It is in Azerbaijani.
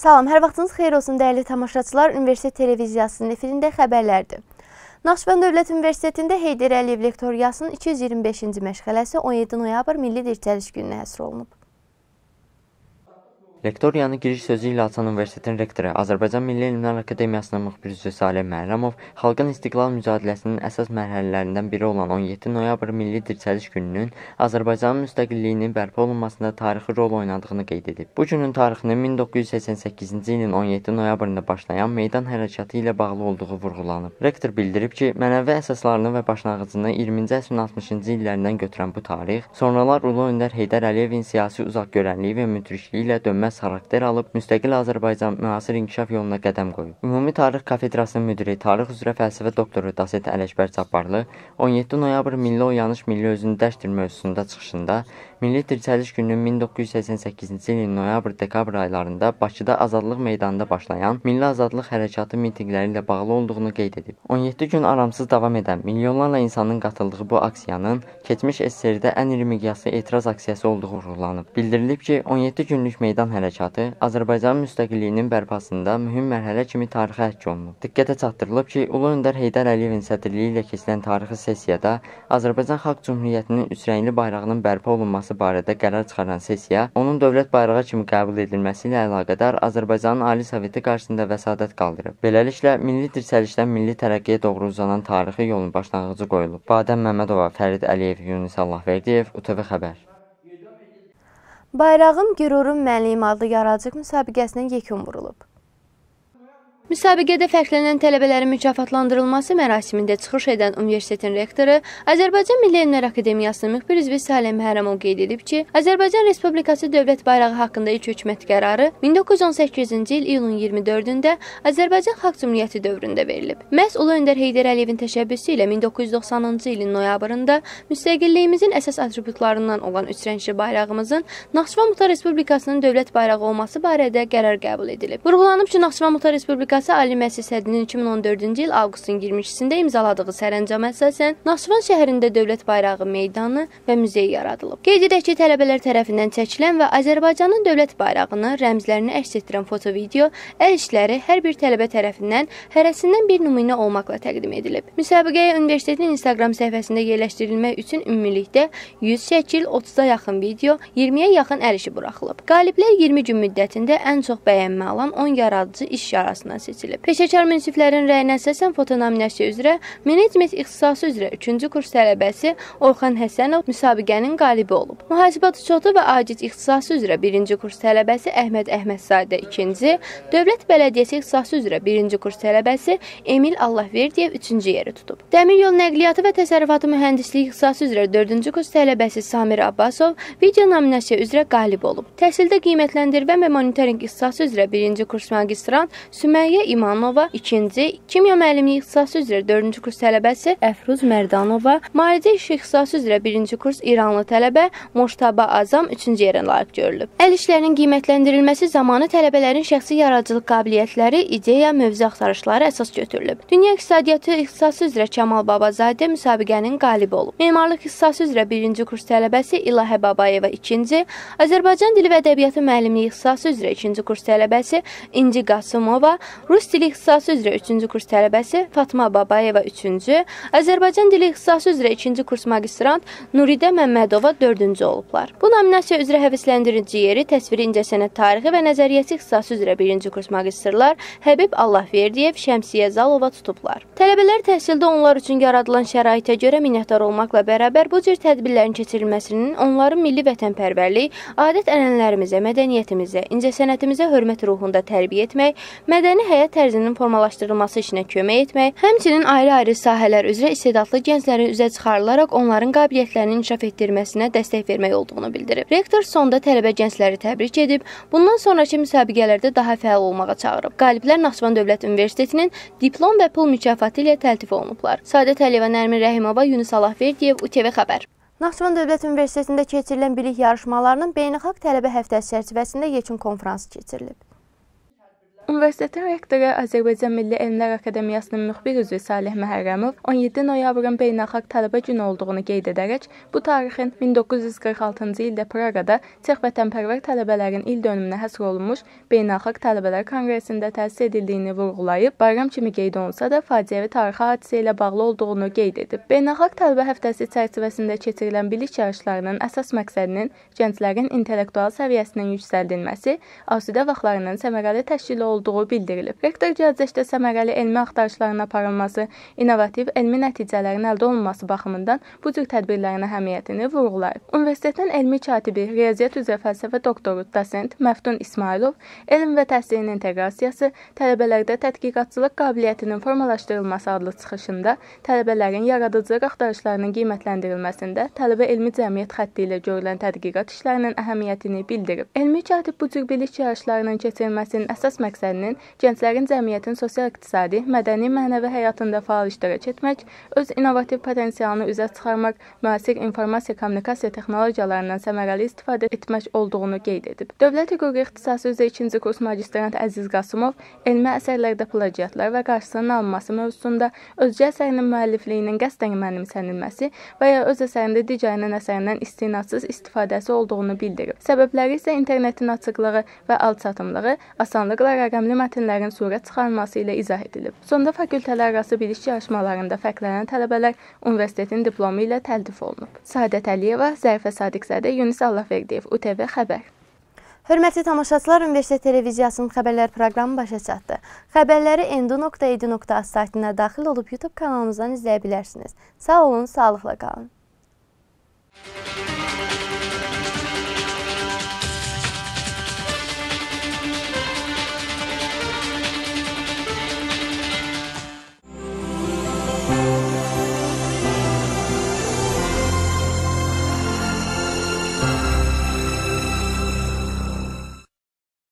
Salam, hər vaxtınız xeyir olsun dəyərli tamaşaçılar. Universitet televiziyasının efirində xəbərlərdir. Naxçıvan Dövlət Universitetində Heydər Əliyev lektoriyasının 225-ci məşğələsi 17 noyabr Milli Dirçəliş gününə həsr olunub. Lektoriyanı giriş sözü ilə açan universitetin rektoru, Azərbaycan Milli Elmlər Akademiyasının müxbir üzvü Salih Məhrəmov, xalqın istiqlal mücadiləsinin əsas mərhələlərindən biri olan 17 noyabr Milli Dirçəliş gününün Azərbaycanın müstəqilliyinin bərpa olunmasında tarixi rol oynadığını qeyd edib. Bu günün tarixinin 1988-ci ilin 17 noyabrında başlayan meydan hərəkatı ilə bağlı olduğu vurğulanıb. Rektor bildirib ki, mənəvi əsaslarını və başlanğıcını 20-ci əsrin 60-cı illərindən götürən bu tarix, sonralar Ulu Öndər Heydər Əliyevin siyasi uzaqgörənliyi və müdrikliyi ilə dönməz xarakter alıb, müstəqil Azərbaycan müasir inkişaf yoluna qədəm qoyub. Ümumi Tarix Kafedrasının müdiri, tarix üzrə fəlsəfə doktoru Daset Ələkbər Cabbarlı 17 noyabr Milli Oyanış, Milli Özünü-dəşdir mövzusunda çıxışında Milli Dirçəliş gününün 1988-ci ilin noyabr-dekabr aylarında Bakıda Azadlıq meydanında başlayan Milli Azadlıq Hərəkatı mitinqləri ilə bağlı olduğunu qeyd edib. 17 gün aramsız davam edən milyonlarla insanın qatıldığı bu aksiyanın keçmiş SSR-də ən iri miqyaslı etiraz aksiyası olduğu vurğulanıb. Bildirilib ki, 17 günlük meydan hərəkatı Azərbaycanın müstəqilliyinin bərpasında mühüm mərhələ kimi tarixə həkk olunub. Diqqətə çatdırılıb ki, Ulu Öndər Heydər Əliyevin sədrliyi ilə keçirilən tarixi sessiyada Azərbaycan Xalq Cümhuriyyətinin üçrəngli bayrağının bərpa olunması barədə qərar çıxaran sessiya, onun dövlət bayrağı kimi qəbul edilməsi ilə əlaqədar Azərbaycanın Ali Soveti qarşısında vəsadət qaldırıb. Beləliklə, milli dirçəlişdən milli tərəqqiyə doğru uzanan tarixi yolun başlanğıcı qoyulub. Badəm Məmmədova, Fərid Əliyev, Yunus Allahverdiyev, UTV Xəbər. Bayrağım, qürurum, mənliyim adlı yaradıcılıq müsabiqəsinin yekun vurulub. Müsabiqədə fərqlənən tələbələrin mükafatlandırılması mərasimində çıxış edən universitetin rektoru, Azərbaycan Milli Elmlər Akademiyasının müxbir üzvü Salih Məhrəmov qeyd edib ki, Azərbaycan Respublikası dövlət bayrağı haqqında ilk hökumət qərarı 1918-ci il iyulun 24-də Azərbaycan Xalq Cümhuriyyəti dövründə verilib. Məhz Ulu Öndər Heydər Əliyevin təşəbbüsü ilə 1990-cı ilin noyabrında müstəqilliyimizin əsas atributlarından olan üçrəngli bayrağımızın Naxçıvan Muxtar Respublikasının dövlət bayrağı olması barədə qərar qəbul edilib. Vurğulanıb ki, Naxçıvan Muxtar Respublikası Ali Məclis Sədrinin 2014-cü il avqustun 22-sində imzaladığı sərəncama əsasən Naxçıvan şəhərində dövlət bayrağı meydanı və muzey yaradılıb. Qeyd edək ki, tələbələr tərəfindən çəkilən və Azərbaycanın dövlət bayrağını, rəmzlərini əks etdirən foto-video, əl işləri hər bir tələbə tərəfindən hərəsindən bir nümunə olmaqla təqdim edilib. Müsabiqəyə universitetin Instagram səhifəsində yerləşdirilmək üçün ümumilikdə 100 şəkil, 30-a yaxın video, 20-yə yaxın əl işi buraxılıb. Qaliblər 20 gün müddətində ən çox bəyənmə alan 10 yaradıcı iş arasından seçilib. Peşəkar münsiflərin rəyinə əsasən fotonominasiya üzrə menecment ixtisası üzrə 3-cü kurs tələbəsi Orxan Həsənov müsabiqənin qalibi olub. Mühasibat uçotu və audit ixtisası üzrə 1-ci kurs tələbəsi Əhməd Əhmədzadə 2-ci, Dövlət Bələdiyyəsi ixtisası üzrə 1-ci kurs tələbəsi Emil Allahverdiyev 3-cü yeri tutub. Dəmir yol nəqliyyatı və təsərrüfatı mühəndisliyi ixtisası üzrə 4-cü kurs tələbəsi Samir Abbasov video nominasiya üzrə qalib olub. Təhsildə qiymətləndirmə və monitorinq ixtisası üzrə 1-ci kurs magistrant Süməyyə İmanova, 2-ci, kimya müəllimliyi ixtisası üzrə 4-cü kurs tələbəsi Əfruz Mərdanova, müalicə işi ixtisası üzrə 1-ci kurs İranlı tələbə Moştaba Azam 3-cü yerə layiq görülüb. Əl işlərinin qiymətləndirilməsi zamanı tələbələrin şəxsi yaradıcılıq qabiliyyətləri, ideya, mövzu axtarışları əsas götürülüb. Dünya iqtisadiyyatı ixtisası üzrə Kamal Babazadə müsabiqənin qalibi olub. Memarlıq ixtisası üzrə 1-ci kurs tələbəsi İlahə Babayeva 2-ci, Azərbaycan dili və ədəbiyyatı müəllimliyi ixtisası üzrə 2-ci kurs tələbəsi İnci Qasımova, Rus dili ixtisası üzrə 3-cü kurs tələbəsi Fatma Babayeva 3-cü, Azərbaycan dili ixtisası üzrə 2-ci kurs magistrant Nuridə Məmmədova 4-cü olublar. Bu nominasiya üzrə həvəsləndirici yeri təsviri incəsənət tarixi və nəzəriyyəti ixtisası üzrə 1-ci kurs magistrlar Həbib Allahverdiyev, Şəmsiyə Zalova tutublar. Tələbələr təhsildə onlar üçün yaradılan şəraitə görə minnətdar olmaqla bərabər bu cür tədbirlərin keçirilməsinin onların milli vətənpərvərlik, adət-ənənələrimizə, mədəniyyətimizə, incəsənətimizə hörmət ruhunda tərbiyə etmək, mədəni həyat tərzinin formalaşdırılması işinə kömək etmək, həmçinin ayrı-ayrı sahələr üzrə istedadlı gənclərin üzə çıxarılaraq onların qabiliyyətlərini inkişaf etdirməsinə dəstək vermək olduğunu bildirib. Rektor sonda tələbə gəncləri təbrik edib, bundan sonraki müsabiqələrdə daha fəal olmağa çağırıb. Qaliblər Naxçıvan Dövlət Universitetinin diplom və pul mükafatı ilə təltif olunublar. Sadət Əliyeva, Nərmin Rəhimova, Yunus Allahverdiyev, UTV Xəbər. Naxçıvan Dövlət Universitetində keçirilən bilik yarışmalarının beynəlxalq tələbə həftəsi çərçivəsində yekun konfransı keçirilib. Universitetin rektoru Azərbaycan Milli Elmlər Akademiyasının müxbir üzvü Salih Məhərrəmov 17 noyabrın beynəlxalq tələbə günü olduğunu qeyd edərək, bu tarixin 1946-cı ildə Praqada Çex vətənpərvər tələbələrin il dönümünə həsr olunmuş Beynəlxalq Tələbələr Konqresində təsis edildiyini vurğulayıb, bayram kimi qeyd olunsa da faciəvi tarixi hadisə ilə bağlı olduğunu qeyd edib. Beynəlxalq Tələbə Həftəsi çərçivəsində keçirilən bilik yarışlarının əsas məqsədinin gənclərin intellektual səviyyəsinin yüksəldilməsi, asudə vaxtlarının səmərəli təşkil olduğu bildirilib. Rektor gələcəkdə səmərəli elmi axtarışların aparılması, innovativ elmi nəticələrin əldə olunması baxımından bu cür tədbirlərin əhəmiyyətini vurğulayıb. Universitetin elmi katibi, riyaziyyat üzrə fəlsəfə doktoru, dosent Məftun İsmailov elm və təhsilin inteqrasiyası, tələbələrdə tədqiqatçılıq qabiliyyətinin formalaşdırılması adlı çıxışında tələbələrin yaradıcılıq axtarışlarının qiymətləndirilməsində tələbə elmi cəmiyyət xətti ilə görülən tədqiqat işlərinin əhəmiyyətini bildirib. Elmi katib bu cür bilik yarışlarının keçirilməsinin əsas məqsədinin gənclərin cəmiyyətin sosial-iqtisadi, mədəni, mənəvi həyatında fəal iştirak etmək, öz innovativ potensialını üzə çıxarmaq, müasir informasiya-kommunikasiya texnologiyalarından səmərəli istifadə etmək olduğunu qeyd edib. Dövlət hüququ ixtisası üzrə 2-ci kurs magistrant Əziz Qasımov elmi əsərlərdə plagiatlar və qarşısının alınması mövzusunda özgə əsərinin müəllifliyinin qəsdən mənimsənilməsi və ya öz əsərində digərinin əsərindən istinadsız istifadəsi olduğunu bildirib. Səbəbləri isə internetin açıqlığı və alçatımlığı, asanlıqla rəqəmli mətnlərin surət çıxarılması ilə izah edilib. Sonda fakültələrarası bilik yarışmalarında fərqlənən tələbələr universitetin diplomu ilə təltif olunub. Səadət Əliyeva, Zərifə Sadiqzadə, Yunis Allahverdiyev, UTV Xəbər. Hörmətli tamaşaçılar, Universitet Televiziyasının xəbərlər proqramı başa çatdı. Xəbərləri endu.edu.az saytına daxil olub YouTube kanalımızdan izləyə bilərsiniz. Sağ olun, sağlıqla qalın.